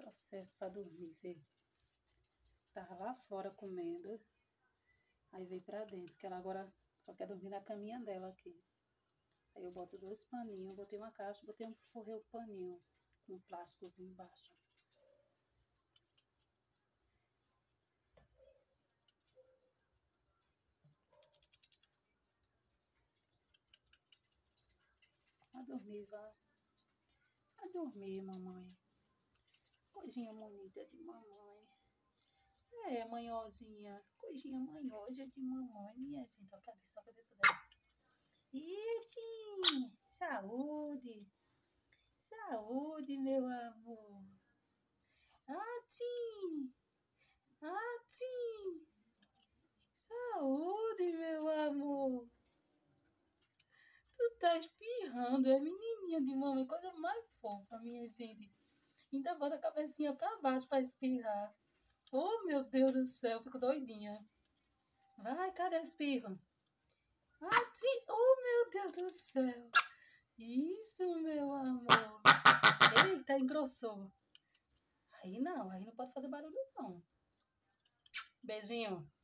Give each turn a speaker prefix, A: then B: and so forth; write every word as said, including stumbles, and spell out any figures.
A: processo pra dormir, vê. Tava lá fora comendo. Aí veio pra dentro, que ela agora só quer dormir na caminha dela aqui. Aí eu boto dois paninhos, botei uma caixa, botei um forrei o paninho com um plásticozinho embaixo. Vai dormir, vai. Vai dormir, mamãe. Coisinha bonita de mamãe. É, manhosinha. Coisinha manhosa de mamãe. Minha assim, tua cabeça, a cabeça dela. Iti! Saúde! Saúde, meu amor! Ati! Ati! Saúde, meu amor! Tu tá espirrando, é menininha de mamãe, coisa mais fofa, minha gente. Ainda bota a cabecinha pra baixo pra espirrar. Oh, meu Deus do céu, fico doidinha. Vai, cadê o espirro? Ati! Oh, meu Deus do céu! Isso, meu amor! Eita, engrossou. Aí não, aí não pode fazer barulho, não. Beijinho.